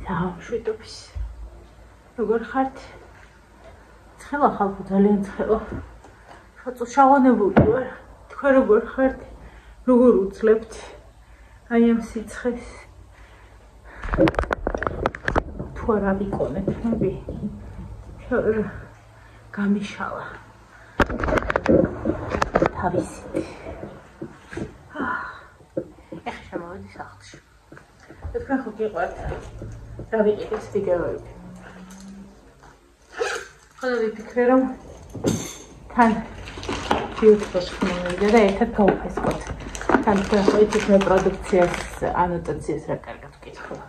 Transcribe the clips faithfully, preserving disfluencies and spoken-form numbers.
დაამშვიდობის. როგორ ხართ? ცხელა ხალხო, ძალიან ცხელა. ხაწო შავანებული ვარ. თქვენ როგორ ხართ? როგორ უძლებთ? აი ამ სიცხეს. თუ არა ვიკონეთ ნები. გამიშალა. თავისით. ეხლა შემოვედი სახლში. თქვენ ხო გიყვართ რა ვიყიდეს ვიდეოები. ხოლო ვიფიქრე რომ თან YouTube-ში მომივიდა და ერთად გავუფესკოთ. თან თქვენ ხო იცით მე პროდუქციას ანოტაციას რა კარგად ვკითხავ.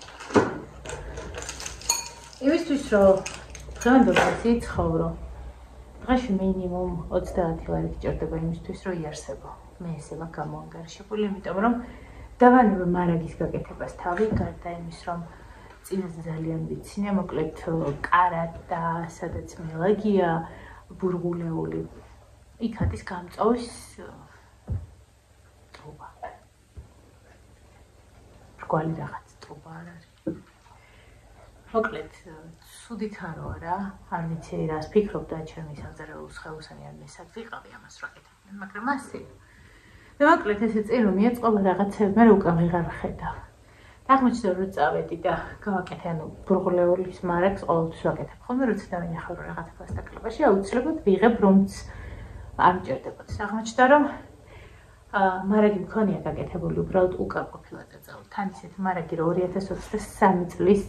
იმისთვის რომ დღევანდელი ცხოვრო დღეში მინიმუმ ოცდაათი ლარი გჭირდება იმისთვის რომ იარსებო. მე ესე მაქვს გამოანგარიშებული, იმიტომ რომ დავანებო მარაგის გაკეთებას თავი, გარდა იმის რომ წინაზე ძალიან ვიცინე, მოკლედ კარატა, სადაც მელაგია, ბურღულეული. იქ არის გამწვავის ტრუბა. რკვალი რაღაც ტრუბა არ არის. მოკლედ, სუდით არო არა, არ ვიცი რას ფიქრობ და ჩემი სამზარეულოს ხელოსანი არ მესად ვიყავი ამას რა კეთებდნენ, მაგრამ ასე. და მოკლედ ესე წინ რომ მიეწყობა რაღაცები, მე უკვე ვეღარ ხედავ. აღმოჩნდა რომ წავედი და გავაკეთე ანუ ბურღულეულის მარაგს ყოველთვის ვაკეთებ ხოლმე, როცა დავინახავ რომ რაღაცა ფასტაკლებაში აუცილებლად ვიღებ რომც არ მჭირდებოდეს. აღმოჩნდა რომ მარაგი მქონია გაკეთებული, უბრალოდ უკან ყოფილა წაძლო. თან ისეთი მარაგი რომ ორი ათას ოცდასამი წლის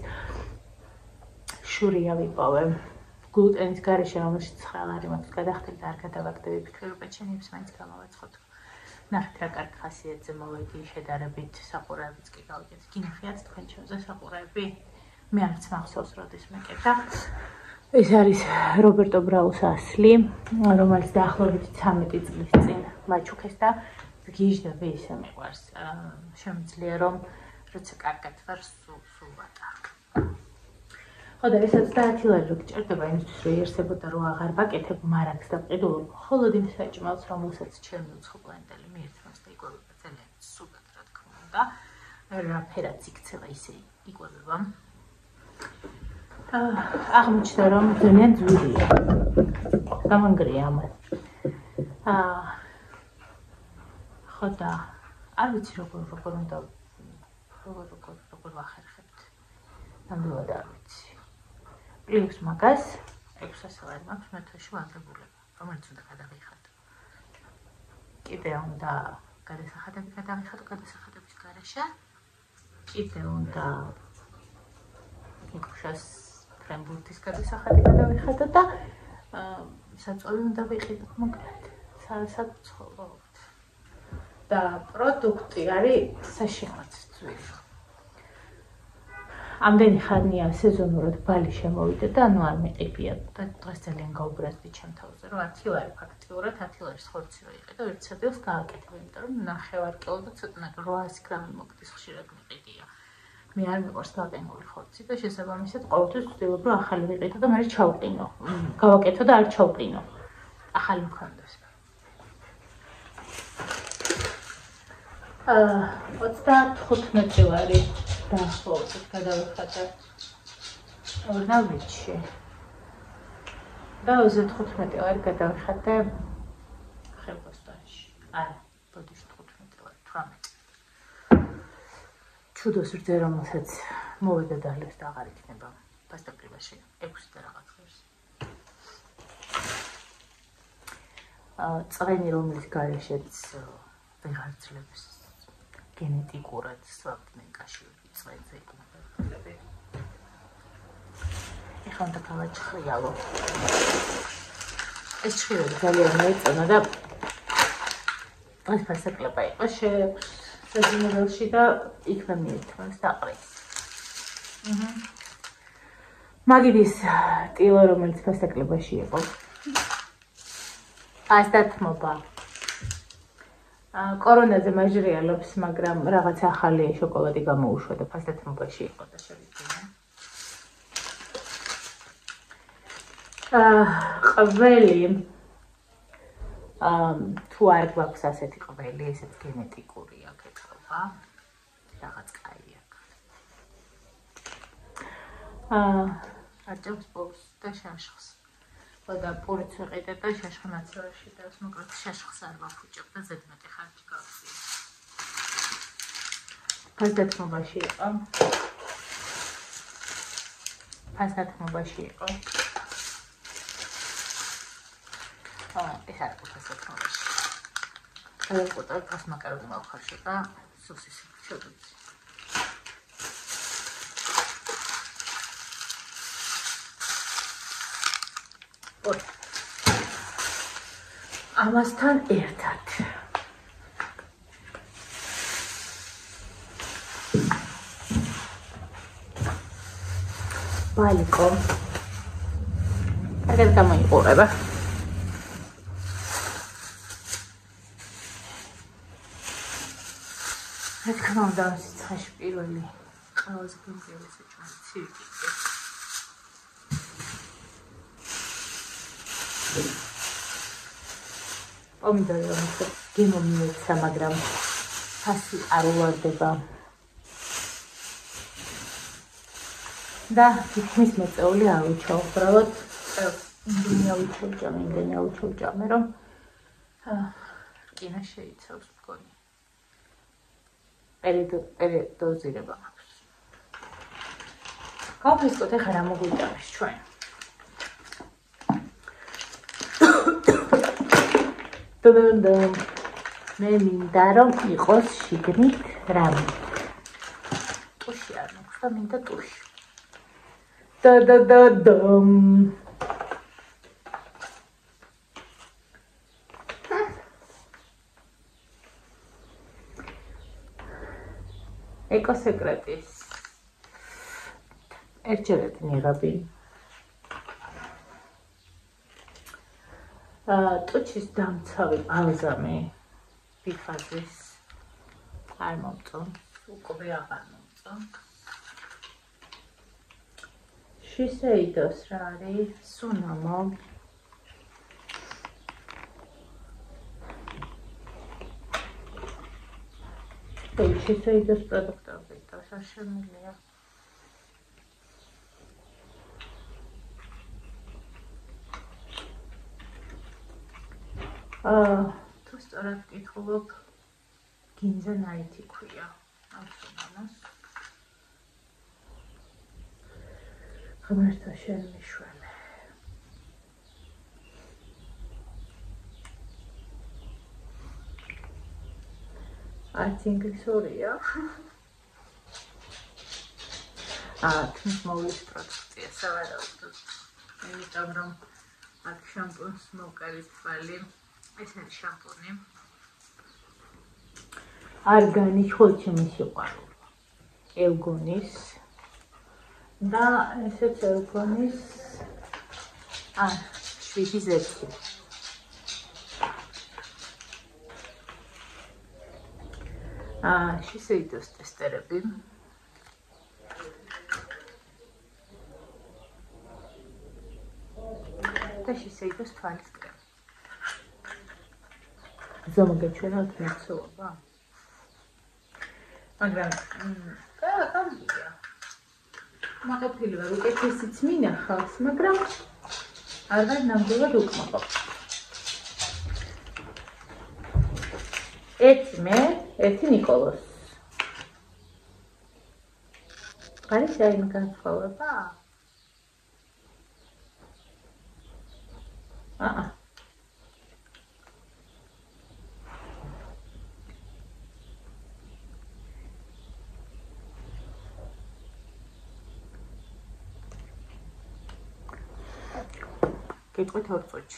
შურია ვიპოვე. გლუტენის გარეშე რომელშიც ხალარი მაქვს გადახდები და არ გადავაგდები, ვფიქრე რომ პეჩენიებს მაინც გამოვაცხოთ. ნახეთ რა კარგი ხასიათზე მოვედი, შედარებით საყურეებიც კი გავიგეთ. გინახიათ თქვენ ჩემზე საყურეები? მე არც მახსოვს როდის მეკეთა. ეს არის რობერტო ბრაუს ასლი, რომელიც დაახლოებით ცამეტი წლის წინ მაჩუქეს და გიჟდები ისე მიყვარს. შემიძლია რომ როცა კარგად ვარ, სულ სულ ვატარო. ხო და ეს ოცდაათი ლარი რო გჭირდება იმისთვის რომ იარსებო და რომ აღარ ვაკეთებ მარაგს და ყიდულობ მხოლოდ იმ საჭმელს, რომელსაც ჩემი უცხოპლანეტელი მიირთმევს და იკვებება ძალიან სულად, რა თქმა უნდა. რა ფერაც იქცევა ისე იკვებება. აღმოჩნდა რომ ძალიან ძვირია. გამანგრია ამას. აა ხო და არ ვიცი როგორ როგორ უნდა როგორ როგორ როგორ ვახერხებთ. ნამდვილად არ ვიცი. პლუს მაგას ექვსასი ლარი მაქვს მეთოში ვაგებულება, რომელიც უნდა გადავიხადო. კიდე უნდა გადასახადები გადავიხადო გადასახადების გარეშე. კიდე უნდა იქუშას ფრენბურთის გადასახადი გადავიხადო და საწოლი უნდა ვიყიდო მოკლედ. საცხოვრობთ. და პროდუქტი არის საშინლად ძვირი. ამდენი ხანია სეზონურად ბალი შემოვიდა და ანუ არ მეყიფია და დღეს ძალიან გაუბრაზდი ჩემ თავზე რომ ათი ლარი ფაქტიურად ათი ლარის ხორცი რო იყიდო ერთ სადილს გააკეთებ, იმიტომ რომ ნახევარ კილო და ცოტა რვაასი გრამი მოგდის ხშირად მიყიდია. მე არ მიყვარს გაყინული ხორცი და შესაბამისად ყოველთვის ვცდილობ რომ ახალი ვიყიდო და მე ჩავყინო. გავაკეთო და არ ჩავყინო. ახალი მქონდეს. აა ოცდათხუთმეტი ლარი დაახლოებით გადავიხადე ორნავიჩში. და ოცდათხუთმეტი ლარი გადავიხადე ხელბოსტანში. არა, ბოდიში თხუთმეტი ლარი, თვრამეტი. ჩუდოს რძე რომელსაც მოვედა დალეს და აღარ იქნება პასტაკრიბაში ექვსი და რაღაც ღირს. აა წვენი რომლის გარეშეც ვეღარ ძლებს გენეტიკურად სვავდნენ კაშიები წვენზე იკმებები. ეხლა უნდა გავაჩხრიალო. ეს ჩხირები ძალიან მეწონა და ეს ფასაკლება იყო შეძინებელში და იქვე მიირთმევს დაყრეს. მაგიდის ტილო რომელიც ფასაკლებაში იყო. პასტათმობა. კორონაზე მაჟრიალობს, მაგრამ რაღაც ახალი შოკოლადი გამოუშვა და ფასტათმობაში იყო და შევიძინა. აა ყველი აა თუ არ გვაქვს ასეთი ყველი, ესეც გენეტიკური აქ ეთქობა. რაღაც კაი აქვს. აა აჭამს პურს და შაშხს. და პურიც ვიყიდე და შაშხი მაცივარში დავს, მოკლედ შაშხს არ ვაფუჭებ და ზედმეტი ხარჯი გავხსნი. ფასდათმობაში იყო. ფასდათმობაში იყო. აა ეს არ იყო ფასდათმობაში. და ყოთა ფას მაკარონი მოვხარშე და სოსისი შევდივი. ამასთან ერთად ბალიკო კარგად გამოიყურება. რა თქმა უნდა, სიცხეში პირველი ყველაზე პირველი საჭმელი ცივი. პომიდორი რომელიც გემო მიეცა, მაგრამ ფასი არ უვარდება. და თითქმის მეწეული ავიჩო, უბრალოდ იმდენი ავიჩოვჭამე, იმდენი ავიჩოვჭამე, რომ რკინა შეიცავს მგონი. პერიდოზირება მაქვს. გავფესკოთ, ეხლა რა მოგვიჭამეს ჩვენ. დოდოდო მე მინდა რომ იყოს შიგნით რამე. ტუში არ მაქვს და მინდა ტუში. დოდოდო ეკოსეკრეტის ერთჯერად მიღები. ტუჩის დამცავი ბალზამი ბიფაზის არ მომწონს, უკვე აღარ მომწონს. შისეიდოს რა არის? სუნამო. შისეიდოს პროდუქტები დასაშენელია. აა თუ სწორად ვკითხულობ, გინზა ნაითი ქვია ამ სუნამოს. ღმერთო შენ მიშველე. არც ინგლისურია. აა თმის მოვლის პროდუქცია სავარაუდოდ. იმიტომ რომ აქ შამპუნს მოვკარით თვალი. ეს არის შამპუნი. არგანი ხოლჩემი სიყვარული. ელგონის და ესეც ელგონის ა შვიდი ზეთი. ა შისეიდოს ტესტერები. და შისეიდოს თვალის კრემი. ზომგეჩვენოთ მოცულობა. მაგრამ და გამიგია. მაყოფილი ვარ, უკეთესიც მინახავს, მაგრამ აღარ ნამდვილად უკმაყოფ. ერთი მე, ერთი ნიკოლოს. არის რაიმე განსხვავება? აა კითხვით ორ წუთში.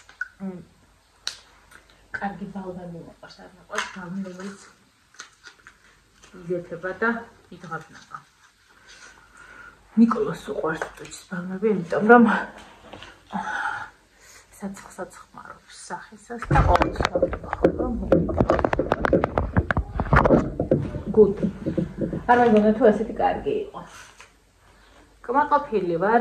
კარგი ბალღამი მოყვარს, არ მოყვარს ბალღამი, რომელიც იზეთება და იდღაბნება. ნიკოლოს უყვარს წუთის ბალღამები, იმიტომ რომ საცხ-საცხმარობს სახისას და ყოველთვის გუდ. არ მეგონა თუ ასეთი კარგი იყო. კმაყოფილი ვარ.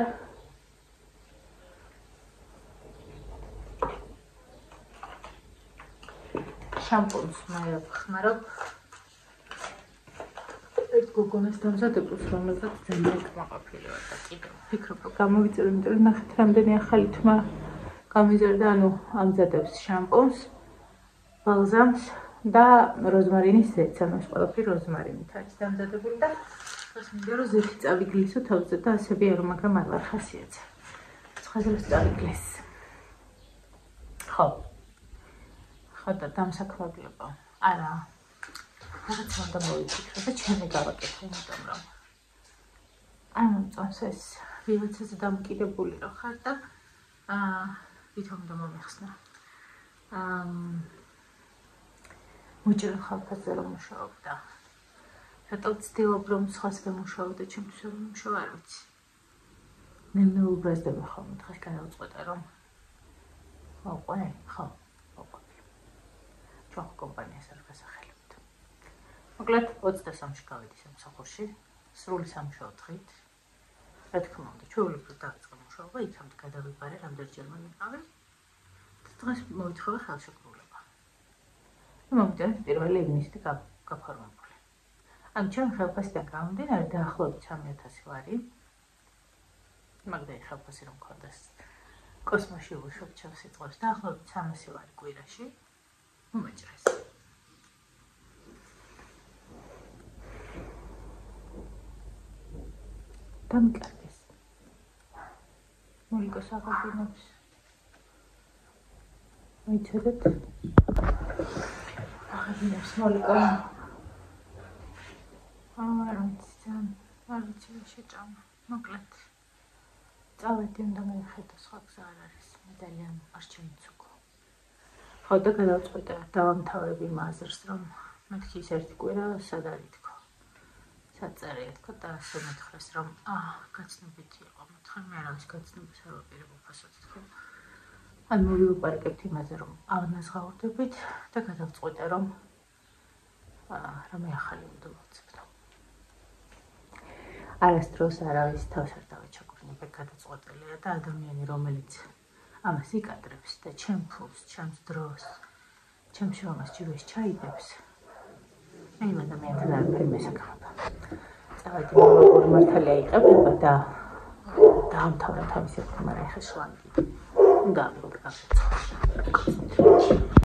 შამპუნს მაერებ ხმარობ. ერთ გოგონას დამზადებს, რომელსაც ძალიან კმაყოფილი ვარ და კიდევ ვფიქრობ, რომ გამოვიწერე, იმიტომ რომ ნახეთ რამდენი ახალი თმა გამიზარდა, ანუ ამზადებს შამპუნს, ბალზამს და როზმარინის ზეთს, ანუ ეს ყველაფერი როზმარინით არის დამზადებული და მას მინდა რომ ზეთი წავიგლისო თავზე და ასები არ, მაგრამ არ ვარ ხასიათზე. ცხადებს წავიგლის. ხო. ხო და დამსაქმებლობა. არა. რაღაც უნდა მოვიფიქრო და ჩემი გავაკეთე, იმიტომ რომ არ მომწონს ეს ვიღაცაზე დამოკიდებული რო ხარ და აა ვითომ უნდა მომიხსნა. აა მოჭრილ ხალხაზე რომ მუშაობ და რატო ვცდილობ რომ სხვას ვემუშაო და ჩემთვის ვერ ვიმუშაო, არ ვიცი. ნელ-ნელა უბრაზდება ხოლმე, დღეს გადავწყვეტე რომ მოყვე, ხო, მოყვები. ჩვენ კომპანიას არ გასახელებთ. მოკლედ ოცდასამში გავედი სამსახურში, სრული სამუშაო დღით. რა თქმა უნდა, ჩვეულებრივ დავიწყე მუშაობა, იქამდე გადავიბარე, რამდენჯერმე მიყავი. დღეს მოითხოვე ხელშეკრულება. მომდევნო პირველი ივნისი გაფორმებული. ანუ ჩემი ხელფასიდან გამომდინარე დაახლოებით სამი ათასი ვარი. მაგდენი ხელფასი რომ მქონდეს კოსმოსში ვუშვებ ჩემს სიტყვებს, დაახლოებით სამასი ვარი კვირაში. მომეჭრეს. დამიკარგეს. მოლიკოს აღაბინებს. მოიცადეთ. აღაბინებს მოლიკო. არ ვიცი, ძალიან არ ვიცი რა შეჭამა. მოკლედ. წავედი, უნდა მივხედო, სხვა გზა არ არის. მე ძალიან არ შემიცუქო. ხო და გადავწყვეტე, დავამთავრები მაზრს, რომ მეთქი ის ერთი კვირა სად არის თქო. საწერია თქო და ასე მეთხრეს, რომ აა გაცნობითი იყო. მეთხრე მე არავის გაცნობას არ ვაპირებ უფასოდ თქო. ან მოვიუპარაკებთ იმაზე, რომ ავნაზღაურდებით და გადავწყვეტე, რომ აა რამე ახალი უნდა მოვცებდო. არასდროს არავის თავს არ დავეჩაგვრინებ, გადაწყვეტილია და ადამიანი, რომელიც ამას იკადრებს და ჩემ ფულს, ჩემს დროს, ჩემს შრომას ჯიბეს ჩაიდებს, მე იმ ადამიანთან არაფერი მესაკამება. წავედი მოლაპური მართალია იყებება და დაამთავრა თავისი პროგრამა, ეხა შვანგი. უნდა ავიღოთ გაფეცხო.